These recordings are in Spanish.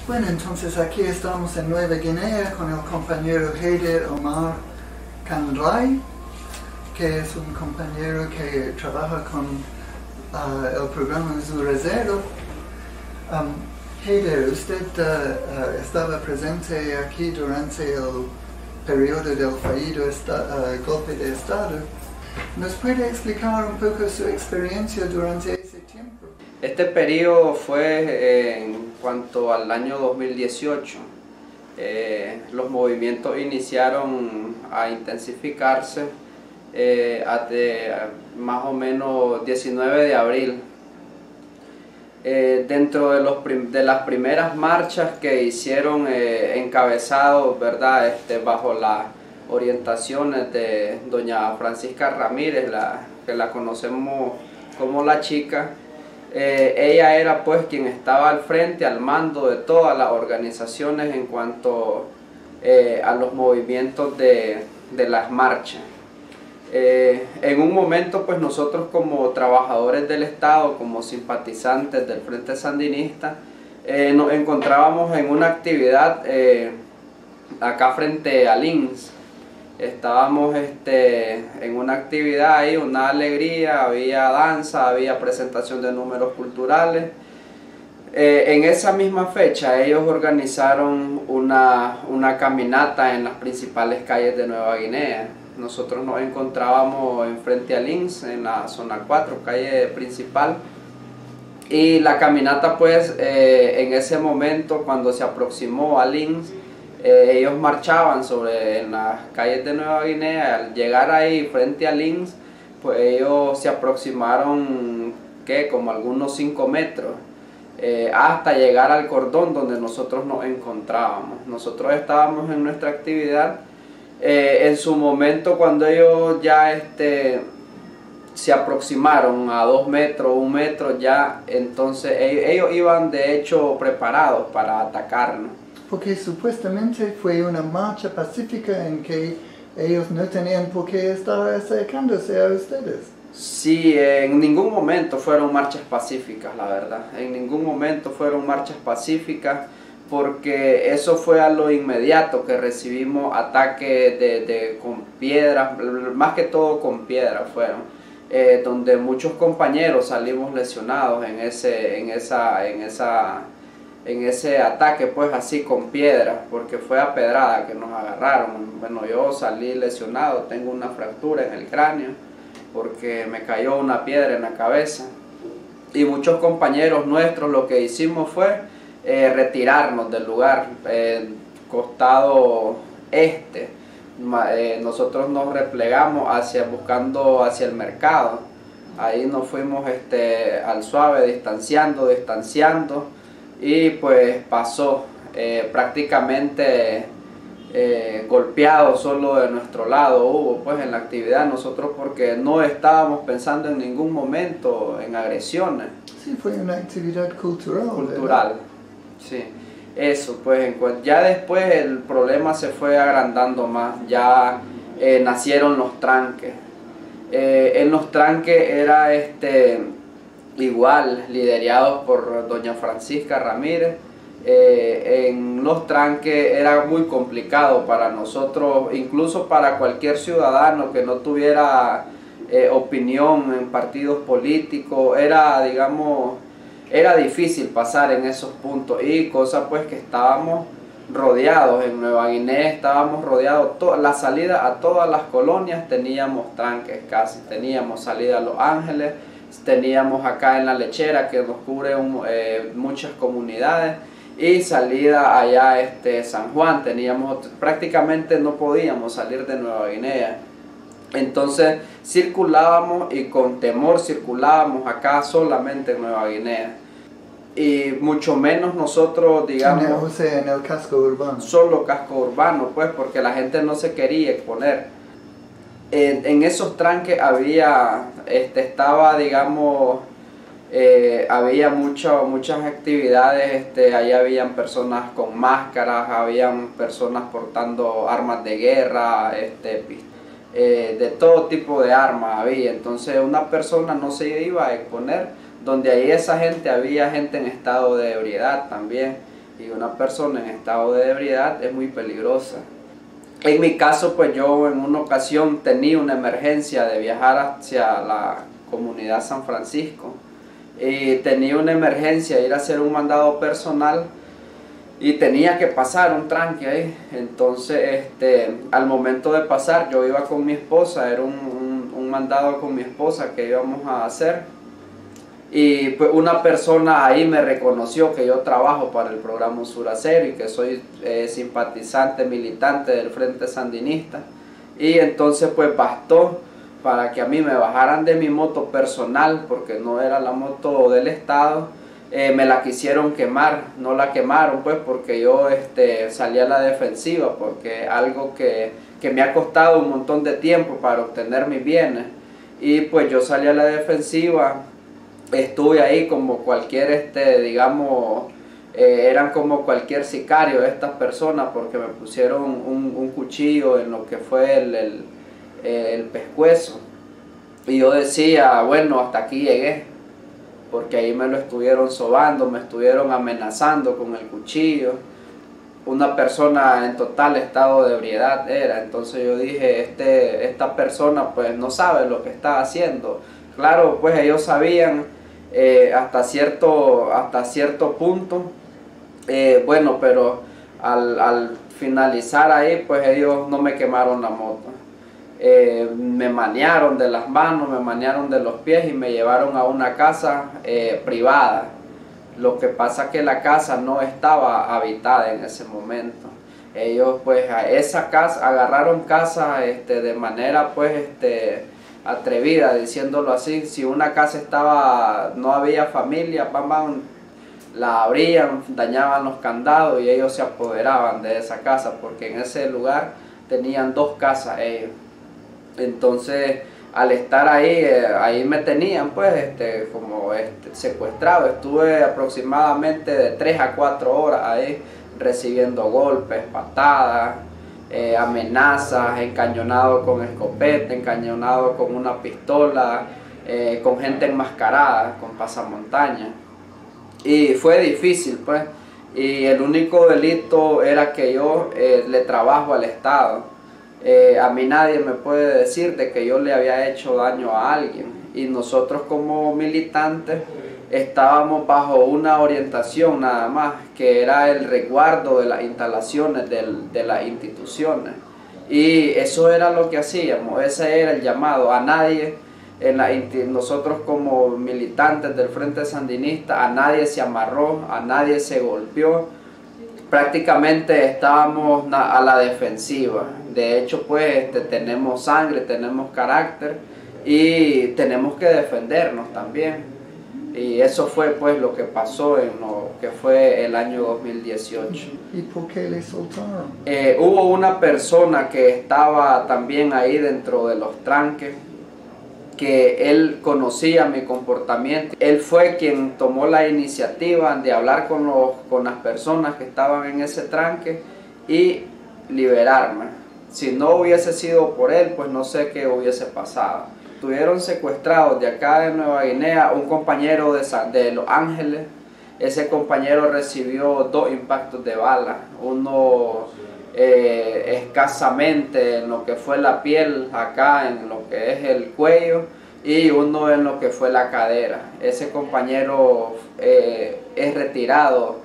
Bueno, entonces aquí estamos en Nueva Guinea con el compañero Heider Omar Kanray, que es un compañero que trabaja con el programa Zura Zero. Heider, usted estaba presente aquí durante el periodo del fallido golpe de Estado. ¿Nos puede explicar un poco su experiencia durante ese tiempo? Este periodo fue en cuanto al año 2018. Los movimientos iniciaron a intensificarse más o menos 19 de abril. Dentro de las primeras marchas que hicieron encabezados, ¿verdad? Bajo las orientaciones de doña Francisca Ramírez, que la conocemos como la chica. Ella era pues quien estaba al frente, al mando de todas las organizaciones en cuanto a los movimientos de las marchas. En un momento pues nosotros como trabajadores del Estado, como simpatizantes del Frente Sandinista, nos encontrábamos en una actividad acá frente al INS. Estábamos en una actividad ahí, una alegría, había danza, había presentación de números culturales. En esa misma fecha ellos organizaron una caminata en las principales calles de Nueva Guinea. Nosotros nos encontrábamos enfrente al INS, en la zona 4, calle principal. Y la caminata pues en ese momento, cuando se aproximó al INS, ellos marchaban en las calles de Nueva Guinea. Al llegar ahí frente al INS, pues ellos se aproximaron como algunos 5 metros hasta llegar al cordón donde nosotros nos encontrábamos. Nosotros estábamos en nuestra actividad. En su momento, cuando ellos ya se aproximaron a 2 metros, 1 metro ya, entonces ellos iban de hecho preparados para atacarnos. Porque supuestamente fue una marcha pacífica en que ellos no tenían por qué estar acercándose a ustedes. Sí, en ningún momento fueron marchas pacíficas, la verdad. En ningún momento fueron marchas pacíficas, porque eso fue a lo inmediato que recibimos ataques con piedras, más que todo con piedras fueron, donde muchos compañeros salimos lesionados en ese ataque, pues así con piedras, porque fue a pedrada que nos agarraron. Bueno, yo salí lesionado, tengo una fractura en el cráneo porque me cayó una piedra en la cabeza, y muchos compañeros nuestros lo que hicimos fue retirarnos del lugar, costado este. Nosotros nos replegamos buscando hacia el mercado. Ahí nos fuimos al suave, distanciando, y pues pasó prácticamente golpeado solo de nuestro lado hubo pues en la actividad, nosotros porque no estábamos pensando en ningún momento en agresiones. Sí, fue una actividad cultural. Cultural, sí. Eso, pues ya después el problema se fue agrandando más, ya nacieron los tranques. En los tranques era igual, liderados por doña Francisca Ramírez. En los tranques era muy complicado para nosotros, incluso para cualquier ciudadano que no tuviera opinión en partidos políticos, era difícil pasar en esos puntos, y cosa pues que estábamos rodeados en Nueva Guinea, estábamos rodeados, la salida a todas las colonias teníamos tranques casi, teníamos salida a Los Ángeles, teníamos acá en La Lechera que nos cubre muchas comunidades, y salida allá San Juan, prácticamente no podíamos salir de Nueva Guinea. Entonces circulábamos, y con temor circulábamos acá solamente en Nueva Guinea, y mucho menos nosotros, digamos, o sea, en el casco urbano. Solo casco urbano, pues, porque la gente no se quería exponer. En esos tranques había, había muchas actividades, ahí habían personas con máscaras, habían personas portando armas de guerra, de todo tipo de armas había. Entonces una persona no se iba a exponer donde ahí había gente en estado de ebriedad también. y una persona en estado de ebriedad es muy peligrosa. En mi caso, pues yo en una ocasión tenía una emergencia de viajar hacia la comunidad San Francisco y tenía una emergencia de ir a hacer un mandado personal y tenía que pasar un tranque ahí. Entonces al momento de pasar yo iba con mi esposa, era un mandado con mi esposa que íbamos a hacer, y pues una persona ahí me reconoció que yo trabajo para el programa Usuracero y que soy simpatizante, militante del Frente Sandinista, y entonces pues bastó para que a mí me bajaran de mi moto personal, porque no era la moto del Estado. Me la quisieron quemar, no la quemaron pues porque yo salí a la defensiva, porque algo que me ha costado un montón de tiempo para obtener mis bienes, y pues yo salí a la defensiva. Estuve ahí como cualquier, digamos, eran como cualquier sicario de estas personas, porque me pusieron un cuchillo en lo que fue el pescuezo, y yo decía, bueno, hasta aquí llegué, porque ahí me lo estuvieron sobando, me estuvieron amenazando con el cuchillo. Una persona en total estado de ebriedad era. Entonces yo dije, esta persona pues no sabe lo que está haciendo. Claro, pues ellos sabían hasta cierto punto, bueno, pero al finalizar ahí, pues ellos no me quemaron la moto. Me manearon de las manos, me manearon de los pies y me llevaron a una casa privada. Lo que pasa es que la casa no estaba habitada en ese momento. Ellos pues a esa casa agarraron casa de manera pues atrevida, diciéndolo así. Si una casa no había familia, la abrían, dañaban los candados y ellos se apoderaban de esa casa, porque en ese lugar tenían 2 casas ellos. Entonces al estar ahí me tenían pues como secuestrado. Estuve aproximadamente de 3 a 4 horas ahí recibiendo golpes, patadas, amenazas, encañonado con escopeta, encañonado con una pistola, con gente enmascarada, con pasamontañas. Y fue difícil pues, y el único delito era que yo le trabajo al Estado. A mí nadie me puede decir de que yo le había hecho daño a alguien, y nosotros como militantes estábamos bajo una orientación nada más, que era el resguardo de las instalaciones de las instituciones, y eso era lo que hacíamos. Ese era el llamado. A nadie, nosotros como militantes del Frente Sandinista, a nadie se amarró, a nadie se golpeó. Prácticamente estábamos a la defensiva. De hecho pues tenemos sangre, tenemos carácter y tenemos que defendernos también. Y eso fue pues lo que pasó en lo que fue el año 2018. ¿Y por qué le soltaron? Hubo una persona que estaba también ahí dentro de los tranques, que él conocía mi comportamiento. Él fue quien tomó la iniciativa de hablar con las personas que estaban en ese tranque y liberarme. Si no hubiese sido por él, pues no sé qué hubiese pasado. Tuvieron secuestrados de acá de Nueva Guinea un compañero de Los Ángeles. Ese compañero recibió 2 impactos de bala, uno escasamente en lo que fue la piel, acá en lo que es el cuello, y uno en lo que fue la cadera. Ese compañero es retirado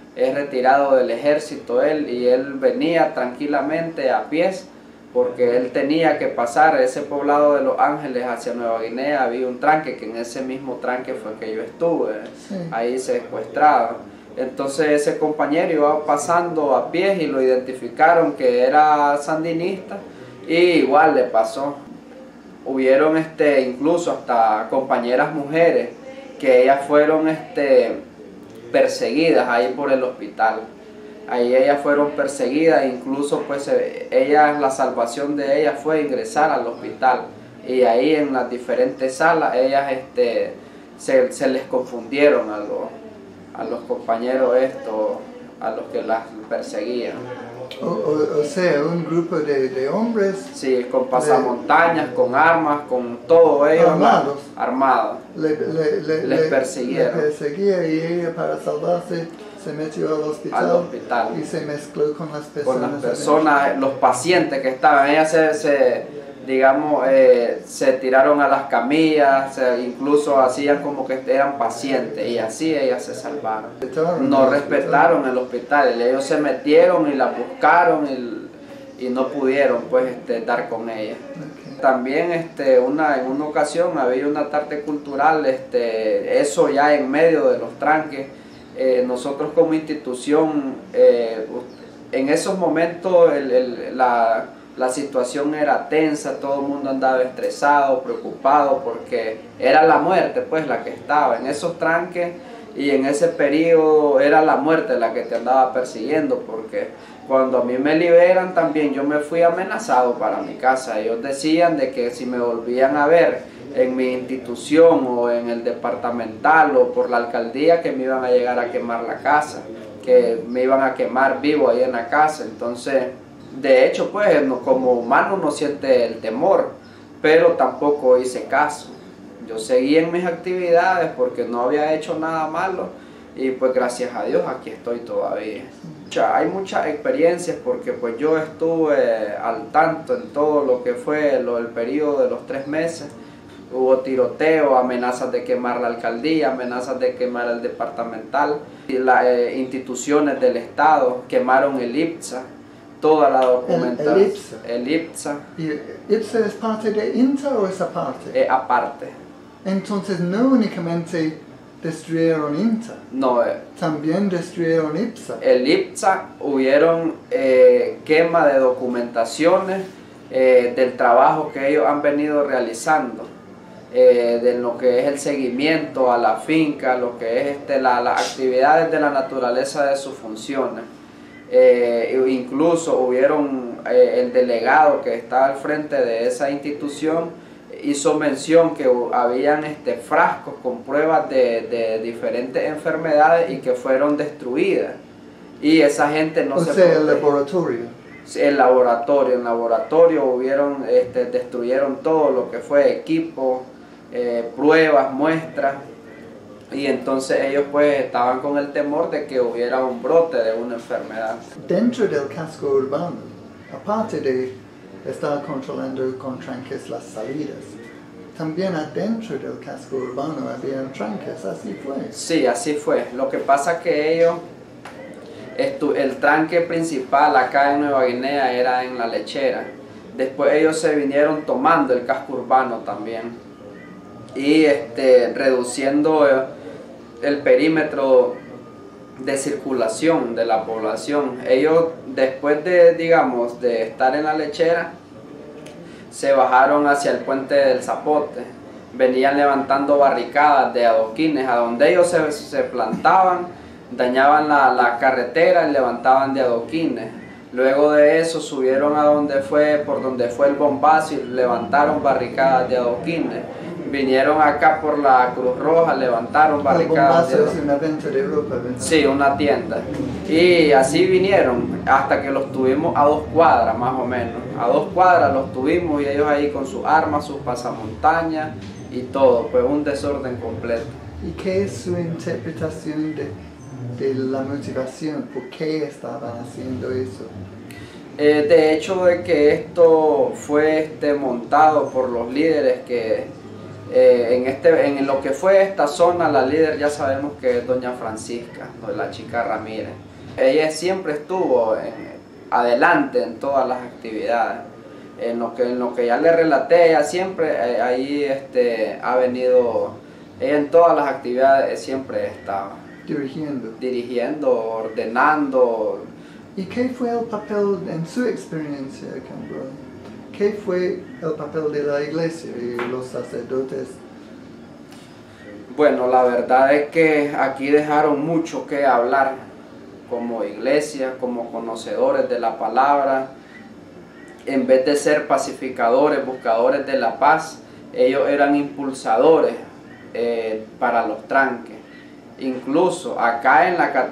del ejército y él venía tranquilamente a pies, porque él tenía que pasar ese poblado de Los Ángeles hacia Nueva Guinea. Había un tranque, que en ese mismo tranque fue que yo estuve, sí, ahí secuestrado. Entonces ese compañero iba pasando a pies y lo identificaron que era sandinista, y igual le pasó. Hubieron incluso hasta compañeras mujeres que ellas fueron perseguidas ahí por el hospital. Ahí ellas fueron perseguidas, incluso pues la salvación de ellas fue ingresar al hospital, y ahí en las diferentes salas ellas se les confundieron a los compañeros a los que las perseguían. O sea, un grupo de hombres. Sí, con pasamontañas, con armas, con todo ellos armados. Les persiguieron. Les perseguía, y ella, para salvarse, se metió al al hospital y se mezcló con las con las personas. personas, los pacientes que estaban. Ellas digamos, se tiraron a las camillas, incluso hacían como que eran pacientes y así ellas se salvaron. No respetaron el hospital, ellos se metieron y la buscaron y no pudieron pues dar con ella. Okay. También en una ocasión había una tarde cultural, eso ya en medio de los tranques. Nosotros como institución, en esos momentos la situación era tensa, todo el mundo andaba estresado, preocupado, porque era la muerte pues la que estaba en esos tranques, y en ese periodo era la muerte la que te andaba persiguiendo, porque cuando a mí me liberan también yo me fui amenazado para mi casa. Ellos decían de que si me volvían a ver en mi institución o en el departamental o por la alcaldía, que me iban a llegar a quemar la casa, que me iban a quemar vivo ahí en la casa. Entonces, de hecho, pues como humano no siente el temor, pero tampoco hice caso. Yo seguí en mis actividades porque no había hecho nada malo, y pues gracias a Dios aquí estoy todavía. Hay muchas experiencias porque pues yo estuve al tanto en todo lo que fue el periodo de los 3 meses. Hubo tiroteo, amenazas de quemar la alcaldía, amenazas de quemar el departamental, y las instituciones del Estado quemaron el IPSA, toda la documentación. El IPSA. ¿Y IPSA es parte de INTA o es aparte? Aparte. Entonces no únicamente destruyeron INTA, no, también destruyeron IPSA. El IPSA, hubieron quema de documentaciones del trabajo que ellos han venido realizando. De lo que es el seguimiento a la finca, lo que es las actividades de la naturaleza de sus funciones. Incluso hubieron el delegado que está al frente de esa institución hizo mención que habían frascos con pruebas de diferentes enfermedades y que fueron destruidas, y esa gente no se el laboratorio. En laboratorio hubieron, destruyeron todo lo que fue equipo, pruebas, muestras, y entonces ellos pues estaban con el temor de que hubiera un brote de una enfermedad. Dentro del casco urbano, aparte de estar controlando con tranques las salidas, también adentro del casco urbano había tranques, ¿así fue? Sí, así fue. Lo que pasa es que ellos, el tranque principal acá en Nueva Guinea era en La Lechera. Después ellos se vinieron tomando el casco urbano también y reduciendo el perímetro de circulación de la población. Ellos, después digamos, de estar en La Lechera, se bajaron hacia el puente del Zapote, venían levantando barricadas de adoquines, a donde ellos se plantaban, dañaban la carretera y levantaban de adoquines. Luego de eso subieron por donde fue el bombazo, y levantaron barricadas de adoquines. Vinieron acá por la Cruz Roja, levantaron barricadas. El bombazo es una venta de ropa, ¿verdad? Sí, una tienda. Y así vinieron hasta que los tuvimos a 2 cuadras más o menos. A 2 cuadras los tuvimos, y ellos ahí con sus armas, sus pasamontañas y todo. Pues un desorden completo. ¿Y qué es su interpretación de la motivación? ¿Por qué estaban haciendo eso? De hecho, de que esto fue montado por los líderes que en lo que fue esta zona, la líder ya sabemos que es doña Francisca, la chica Ramírez. Ella siempre estuvo adelante en todas las actividades. En lo que ya le relaté, ella siempre ahí ha venido, ella en todas las actividades siempre estaba. Dirigiendo, ordenando. ¿Y qué fue el papel, en su experiencia, Cambronne? ¿Qué fue el papel de la iglesia y los sacerdotes? Bueno, la verdad es que aquí dejaron mucho que hablar como iglesia, como conocedores de la palabra. En vez de ser pacificadores, buscadores de la paz, ellos eran impulsadores para los tranques. Incluso acá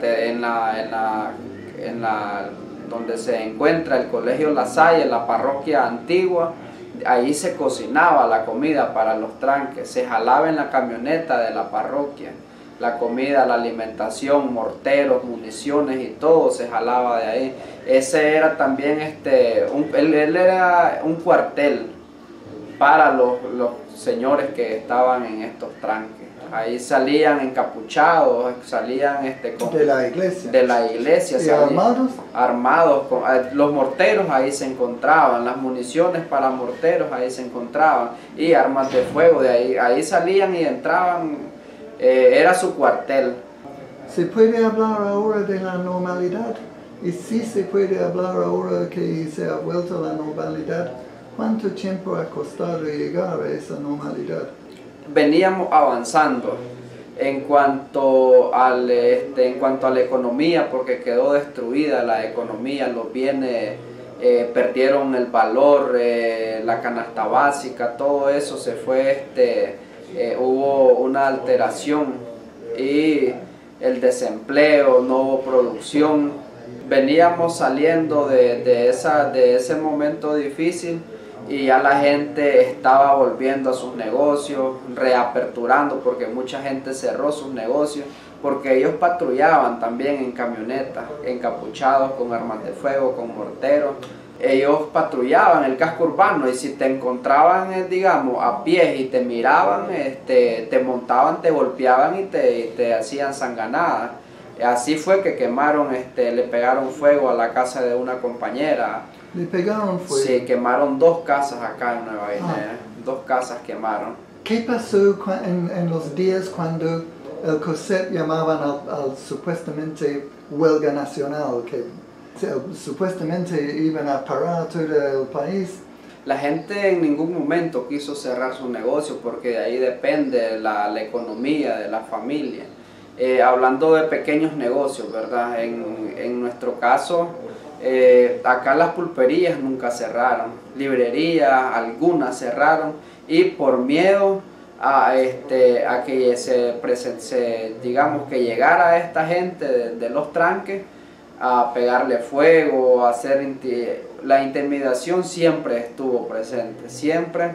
donde se encuentra el Colegio La Salle, la parroquia antigua, ahí se cocinaba la comida para los tranques, se jalaba en la camioneta de la parroquia. la comida, la alimentación, morteros, municiones y todo se jalaba de ahí. Ese era también, él era un cuartel para los señores que estaban en estos tranques. Ahí salían encapuchados, salían de la iglesia. De la iglesia. ¿Y armados? Armados, los morteros ahí se encontraban, las municiones para morteros ahí se encontraban y armas de fuego, de ahí salían y entraban, era su cuartel. ¿Se puede hablar ahora de la normalidad? Y si se puede hablar ahora que se ha vuelto a la normalidad, ¿cuánto tiempo ha costado llegar a esa normalidad? Veníamos avanzando en cuanto a la economía, porque quedó destruida la economía, los bienes perdieron el valor, la canasta básica, todo eso se fue, hubo una alteración y el desempleo, no hubo producción. Veníamos saliendo de ese momento difícil y ya la gente estaba volviendo a sus negocios, reaperturando, porque mucha gente cerró sus negocios, porque ellos patrullaban también en camionetas, encapuchados con armas de fuego, con morteros. Ellos patrullaban el casco urbano y si te encontraban, digamos, a pie y te miraban, te montaban, te golpeaban y te hacían sanganada. Así fue que quemaron, le pegaron fuego a la casa de una compañera. ¿Le pegaron fuego? Sí, quemaron 2 casas acá en Nueva Guinea, 2 casas quemaron. ¿Qué pasó en los días cuando el COSEP llamaban al supuestamente huelga nacional, que supuestamente iban a parar todo el país? La gente en ningún momento quiso cerrar su negocio porque de ahí depende la economía de la familia. Hablando de pequeños negocios, ¿verdad? En nuestro caso, acá las pulperías nunca cerraron, librerías, algunas cerraron y por miedo a que digamos que llegara esta gente de los tranques a pegarle fuego, a hacer la intimidación siempre estuvo presente, siempre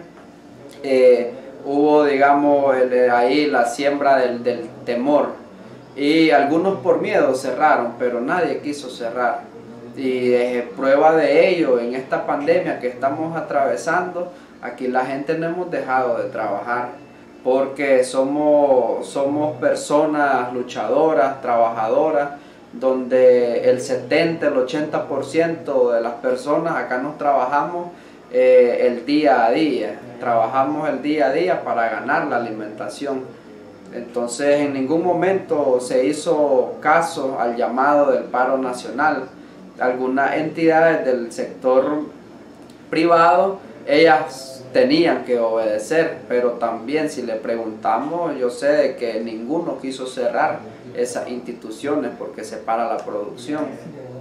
hubo, digamos, ahí la siembra del temor. Y algunos por miedo cerraron, pero nadie quiso cerrar. Y prueba de ello, en esta pandemia que estamos atravesando, aquí la gente no hemos dejado de trabajar, porque somos personas luchadoras, trabajadoras, donde el 70, el 80% de las personas acá nos trabajamos el día a día, trabajamos el día a día para ganar la alimentación. Entonces en ningún momento se hizo caso al llamado del paro nacional. Algunas entidades del sector privado, ellas tenían que obedecer, pero también si le preguntamos, yo sé de que ninguno quiso cerrar esas instituciones porque se para la producción.